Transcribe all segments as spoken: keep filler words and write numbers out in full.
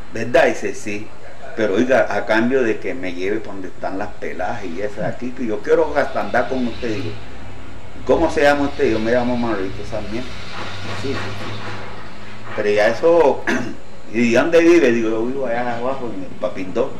¿verdad? Dice, sí, pero oiga, a cambio de que me lleve por donde están las peladas y esas aquí, que yo quiero hasta andar con usted. Digo, ¿cómo se llama usted? Yo me llamo Manolito Sarmiento. Sí, sí, sí. Pero ya eso, ¿y dónde vive? Digo, yo vivo allá abajo en el Papindó.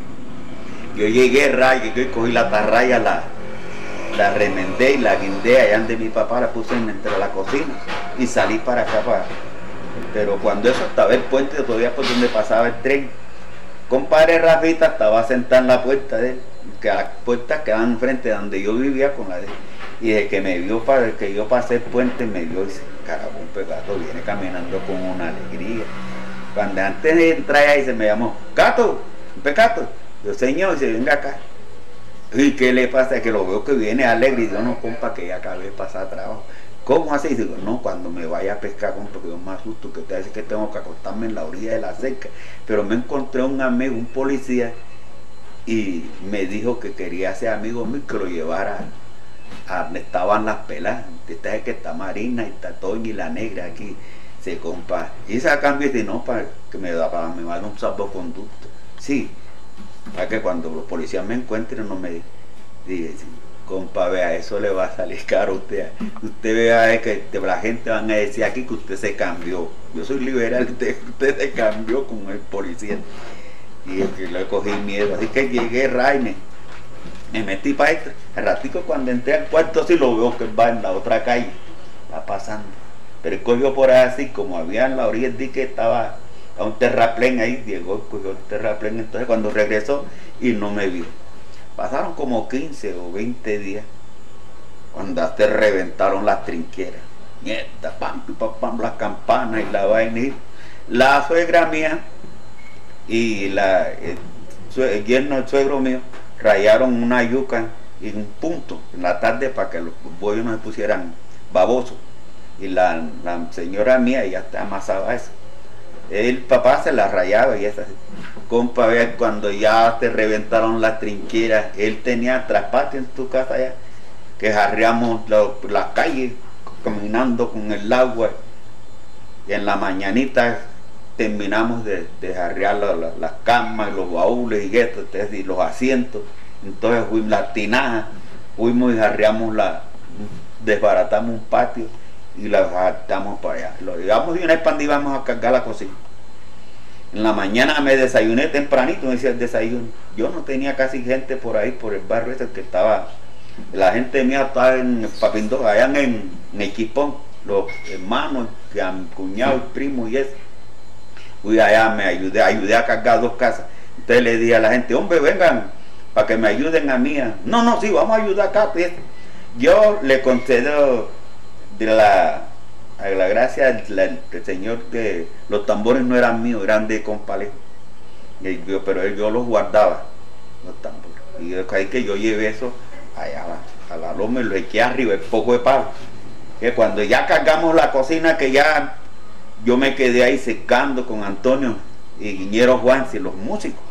Yo llegué, rayo, y cogí la tarraya, la, la remendé y la guindé allá donde mi papá, la puse entre la cocina y salí para acá. Para... Pero cuando eso estaba el puente todavía por donde pasaba el tren. Compadre Rafita estaba sentado en la puerta de él, que las puertas quedaban enfrente de donde yo vivía con la de él. Y desde que me vio, para que yo pasé el puente, me vio y dice, caramba, un pegato viene caminando con una alegría. Cuando antes de entrar ahí se me llamó, Cato, un pecato. Yo, señor, dice, venga acá. ¿Y qué le pasa? Que lo veo que viene alegre y yo, no, compa, que ya acabé de pasar trabajo. ¿Cómo así? Digo, no, cuando me vaya a pescar, compa, que yo me asusto, que te dice que tengo que acostarme en la orilla de la cerca. Pero me encontré un amigo, un policía, y me dijo que quería ser amigo mío, que lo llevara a donde estaban las pelas. Esta es que está Marina y está Toña y la negra aquí, se compa. Y ese a cambio dice, no, para que me da para me vaya un salvoconducto. Sí, para que cuando los policías me encuentren no me digan, compa, vea, eso le va a salir caro a usted. Usted vea que la gente van a decir aquí que usted se cambió. Yo soy liberal, usted, usted se cambió con el policía. Y es que le cogí miedo. Así que llegué, Raime, me metí para esto. El ratico cuando entré al cuarto sí lo veo que va en la otra calle. Va pasando. Pero él cogió por ahí así, como había en la orilla del dique, estaba a un terraplén ahí, llegó, cogió el terraplén. Entonces cuando regresó y no me vio. Pasaron como quince o veinte días cuando hasta reventaron las trinqueras. Nieta, pam, pam, pam, las campanas y la vaina. Y la suegra mía y la, el, el yerno del suegro mío rayaron una yuca en un punto en la tarde para que los bollos no se pusieran babosos. Y la, la señora mía ya amasaba eso. El papá se la rayaba y esas. Compa, vea, cuando ya te reventaron las trinqueras, él tenía traspatio en tu casa allá, que jarreamos lo, las calles caminando con el agua, y en la mañanita terminamos de, de jarrear la, la, las camas, los baúles y esto, y los asientos. Entonces fuimos las tinajas, fuimos y jarreamos la, desbaratamos un patio y la jartamos para allá. Lo llevamos y una expandí íbamos a cargar la cocina. En la mañana me desayuné tempranito, me decía el desayuno. Yo no tenía casi gente por ahí, por el barrio ese que estaba. La gente mía estaba en el Papindó, allá en, en Equipón, los hermanos, cuñados, primos y eso. Fui allá, me ayudé, ayudé a cargar dos casas. Entonces le dije a la gente, hombre, vengan, para que me ayuden a mí. No, no, sí, vamos a ayudar acá. Pues. Yo le concedo de la... a la gracia del Señor, que los tambores no eran míos, eran de Compalejo, pero él, yo los guardaba, los tambores, y ahí que yo llevé eso allá a la loma y lo eché arriba, el poco de palo, que cuando ya cargamos la cocina, que ya yo me quedé ahí secando con Antonio y Guiñero Juan, y los músicos,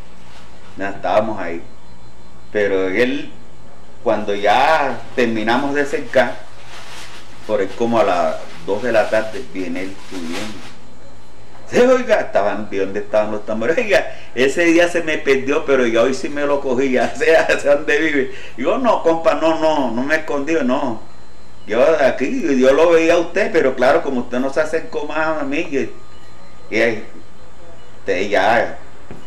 ya estábamos ahí, pero él, cuando ya terminamos de secar, por ahí como a las dos de la tarde viene él subiendo. Sí, oiga, estaban, ¿de dónde estaban los tambores? Oiga, ese día se me perdió, pero ya hoy sí me lo cogí, ya sé hacia dónde vive. Digo, no, compa, no, no, no me escondí, no. Yo aquí, yo lo veía a usted, pero claro, como usted no se acercó más a mí, y, y usted ya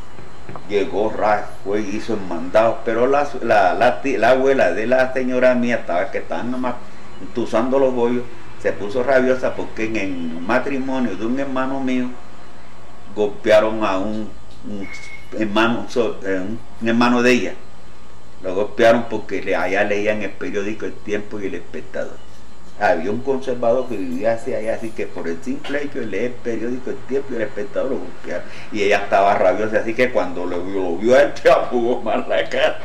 llegó, fue y hizo el mandado, pero la, la, la, la abuela de la señora mía estaba que estaban nomás entusando los bollos, se puso rabiosa porque en el matrimonio de un hermano mío golpearon a un, un hermano un hermano de ella, lo golpearon porque allá leían el periódico El Tiempo y El Espectador. Había un conservador que vivía hacia allá, así que por el simple hecho de leer el periódico El Tiempo y El Espectador lo golpearon, y ella estaba rabiosa, así que cuando lo vio, lo vio a él, se apugó más la cara.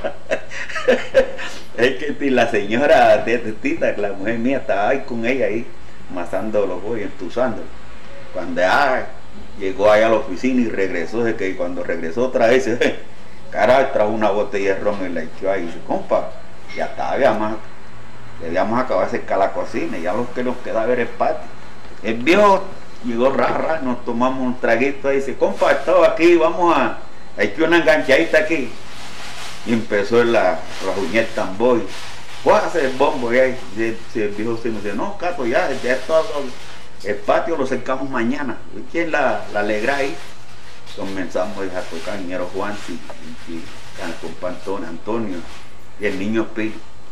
Es que la señora Tita, la mujer mía, estaba ahí con ella ahí, amasando los bollos, entusándolo. Cuando ah, llegó allá a la oficina y regresó, de que cuando regresó otra vez, carajo, trajo una botella de ron y la echó ahí, y dice, compa, ya estaba, habíamos, habíamos acabado de secar la cocina, y ya lo que nos queda ver el patio. El viejo llegó ra, ra, nos tomamos un traguito ahí, dice, compa, estaba aquí, vamos a, hay que una enganchadita aquí. Y empezó la rajuñer tambor, voy a hacer el bombo, y ahí el viejo se me dice, no, Cato, ya, ya todo, el patio lo cercamos mañana. ¿Y quién la, la alegra ahí? Comenzamos a tocar Ñero Juan y, y, y con Pantón, Antonio y el niño Pi.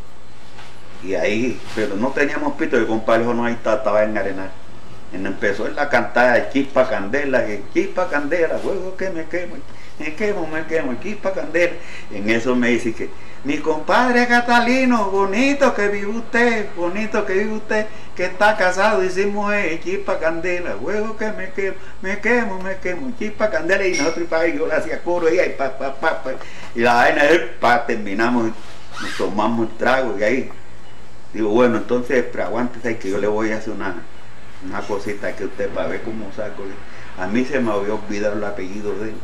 Y ahí, pero no teníamos pito, el compadre no ahí estaba en Arenal. Y empezó él a cantar Chispa Candela, que Chispa Candela, juego que me quemo, me quemo, me quemo, Chispa Candela. En eso me dice que mi compadre Catalino, bonito que vive usted, bonito que vive usted, que está casado, hicimos eh, Chispa Candela, juego que me quemo, me quemo, me quemo, Chispa Candela. Y nosotros, pa, yo le hacía coro y ahí, pa, pa, pa, pa, y la vaina, pa, terminamos, nos tomamos el trago y ahí. Digo, bueno, entonces, pero aguántese que yo le voy a hacer una, una cosita que usted para ver cómo saco. A mí se me había olvidado el apellido de él.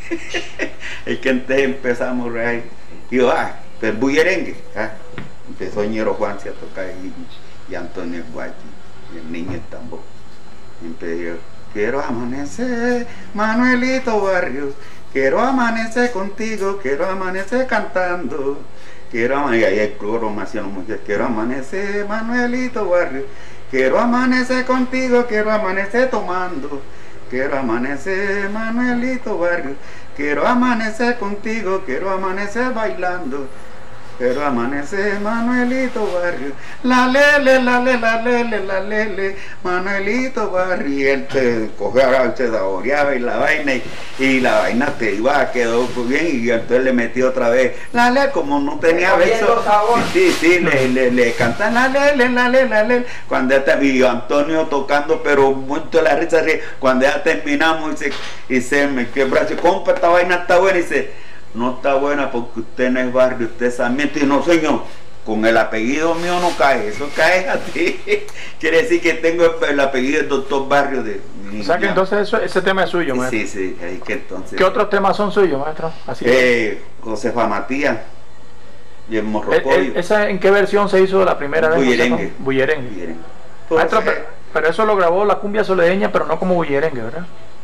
Es que entonces empezamos ahí. Digo, ah, pues bullerengue. Ah, empezó Ñero Juan a tocar y, y Antonio Guachi, y el niño el tambor. Y empezó, quiero amanecer, Manuelito Barrios, quiero amanecer contigo, quiero amanecer cantando. Quiero amanecer, y ahí el coro me hacía los muchachos, quiero amanecer, Manuelito Barrio, quiero amanecer contigo, quiero amanecer tomando, quiero amanecer, Manuelito Barrio, quiero amanecer contigo, quiero amanecer bailando, quiero amanecer, Manuelito Barrio, la lele, la lele, la lele, la lele, Manuelito Barrio. Y él te cogía, se saboreaba y la vaina, y, y la vaina te iba, quedó bien, y entonces le metí otra vez, la lele, como no tenía beso, sí, sí, le, le, le cantan la lele, la lele, la lele, cuando ya te, y Antonio tocando, pero mucho la risa, cuando ya terminamos, y se, y se me quebra, dice, compa, esta vaina está buena, y dice, no está buena porque usted no es Barrio, usted es Sarmiento. Y no, señor, con el apellido mío no cae, eso cae a ti. Quiere decir que tengo el apellido del doctor Barrio. De, o sea que ya. Entonces eso, ese tema es suyo, maestro. Sí, sí, es que entonces. ¿Qué otros temas son suyos, maestro? Así eh, Josefa Matías y el Morrocoyo. ¿Esa en qué versión se hizo la primera vez? Bullerengue. Bullerengue. Bullerengue. Maestro, pero, pero eso lo grabó la cumbia soledeña, pero no como bullerengue, ¿verdad?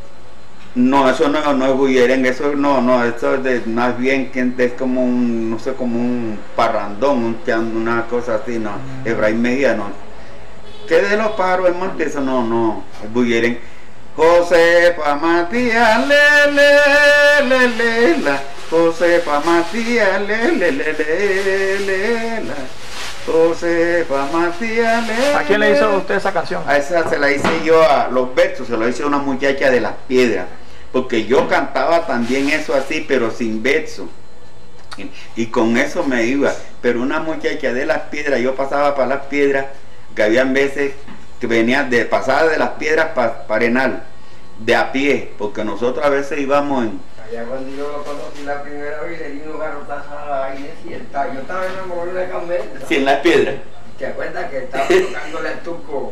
No, eso no, no es bullerengue, eso no, no, eso es de, más bien que es como un, no sé, como un parrandón, un, una cosa así, no, mm. Efraín Mejía, no. ¿Qué de los pájaros en monte? Eso no, no, es bullerengue. Josefa Matías, le, le, le, le, la, Josefa Matías, le, le, le, le, le, la. Josefa Matías, le, ¿a quién le hizo usted esa canción? A esa se la hice yo, a los versos, se lo hice a una muchacha de Las Piedras. Porque yo cantaba también eso así, pero sin verso. Y, y con eso me iba. Pero una muchacha de Las Piedras, yo pasaba para Las Piedras, que habían veces que venía de pasada de Las Piedras para pa Arenal, de a pie, porque nosotros a veces íbamos en... Allá cuando yo lo conocí la primera vez, le di un garrotazo a la vaina y él estaba, yo estaba enamorado de Carmel. Sí, en Las Piedras. ¿Te acuerdas que estaba tocándole el tuco?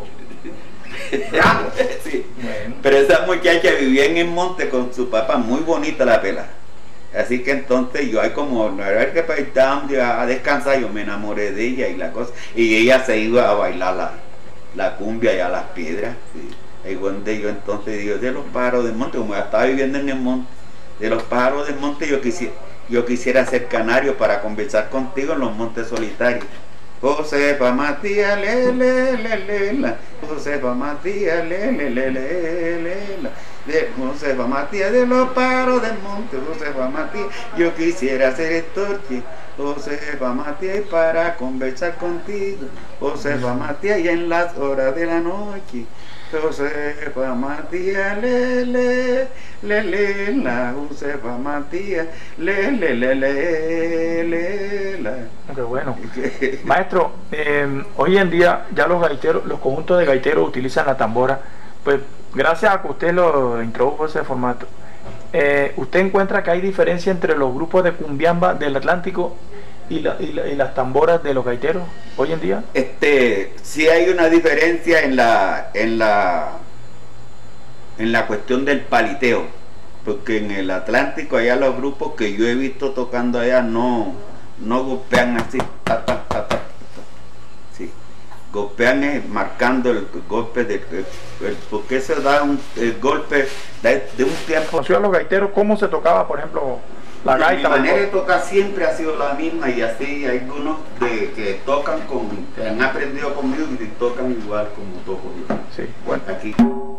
Bravo. Sí. Bueno. Pero esa muchacha vivía en el monte con su papá, muy bonita la pela. Así que entonces yo ahí como no era que estábamos a descansar, yo me enamoré de ella y la cosa, y ella se iba a bailar la, la cumbia y a Las Piedras. Sí. Ahí donde yo entonces digo, de los pájaros del monte, como ya estaba viviendo en el monte, de los pájaros del monte yo quisiera, yo quisiera ser canario para conversar contigo en los montes solitarios. Josefa Matías, le, le, le, le, la. Josefa Matías, le, le, le, le, le, la. De Josefa Matías de los pájaros del monte, Josefa Matías, yo quisiera ser estorche. Josefa Matías para conversar contigo, Josefa Matías y en las horas de la noche. Josefa Matías, le, le, le, le, la, Josefa Matías, le, le, le, le, le, la. Qué bueno. Maestro, eh, hoy en día ya los gaiteros, los conjuntos de gaiteros utilizan la tambora, pues gracias a que usted lo introdujo ese formato. Eh, ¿Usted encuentra que hay diferencia entre los grupos de cumbiamba del Atlántico y, la, y, la, y las tamboras de los gaiteros hoy en día? Este, sí hay una diferencia en la, en la, en la cuestión del paliteo, porque en el Atlántico allá los grupos que yo he visto tocando allá no, no golpean así, ta, ta, ta, ta, ta. Sí. golpean es marcando el golpe de el, el, porque se da un el golpe de, de un tiempo. ¿Conoció a los gaiteros cómo se tocaba, por ejemplo, la gaita? Mi manera de tocar siempre ha sido la misma, y así hay algunos de, que tocan con, que han aprendido conmigo y tocan igual como toco yo. Sí, bueno. Aquí.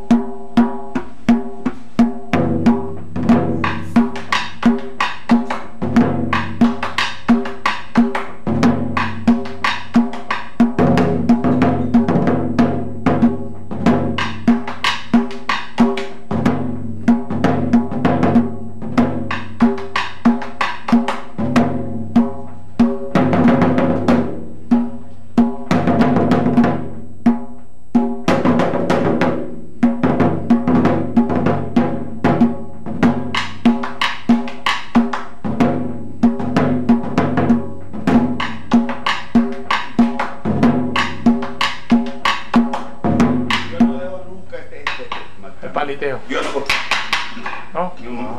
Paliteo. Yo no. ¿No? Yo no.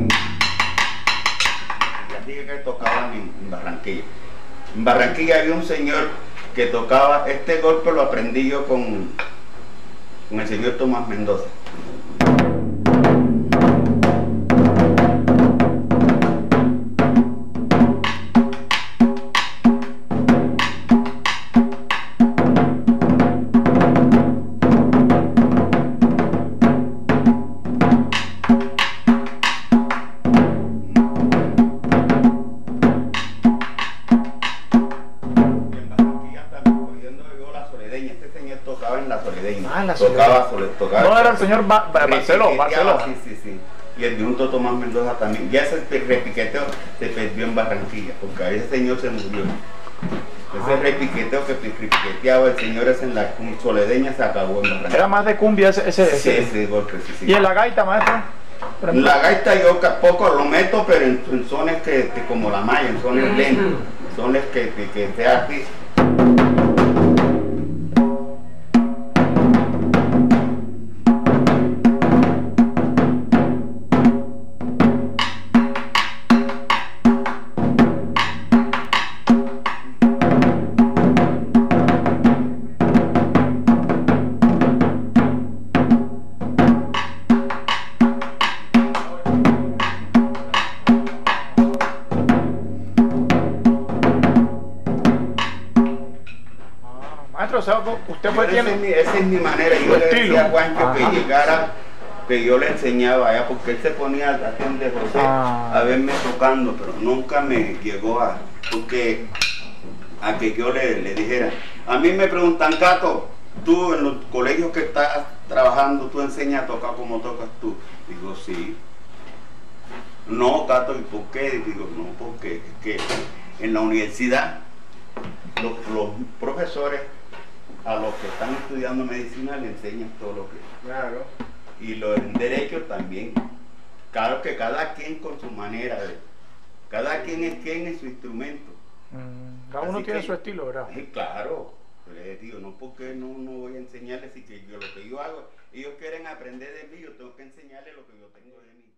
Ya dije que tocaban en, en Barranquilla. En Barranquilla había un señor que tocaba, este golpe lo aprendí yo con, con el señor Tomás Mendoza. En la Soledeña. Ah, en la tocaba, Soledeña. tocaba, no, era el señor ba ba Barceló, Barceló. Sí, sí, sí. Y el difunto Tomás Mendoza también. Ya ese repiqueteo se perdió en Barranquilla, porque ese señor se murió. Ese ah. repiqueteo que repiqueteaba el señor ese en la Soledeña se acabó en Barranquilla. Era más de cumbia ese. ese, sí, ese. ese golpe, sí, sí. ¿Y en la gaita, maestro? En la gaita yo poco lo meto, pero en, en sones que, que como la maya, en sones lentos, sones que, que, que sea así. Maestro, o sea, usted fue esa, es mi, esa es mi manera. Yo le decía a Juancho que llegara, que yo le enseñaba allá, porque él se ponía al ratón de José ah. a verme tocando, pero nunca me llegó a, porque, a que yo le, le dijera. A mí me preguntan, Cato, tú en los colegios que estás trabajando, tú enseñas a tocar como tocas tú. Digo, sí. No, Cato, ¿y por qué? Digo, no, porque es que en la universidad los, los profesores a los que están estudiando medicina le enseñan todo lo que... Claro. Y los en derecho también. Claro que cada quien con su manera de... Cada quien es quien en su instrumento. Mm, cada uno tiene que, su estilo, ¿verdad? Sí, claro. Les digo, no porque no, no voy a enseñarles y que yo, lo que yo hago, ellos quieren aprender de mí, yo tengo que enseñarles lo que yo tengo de mí.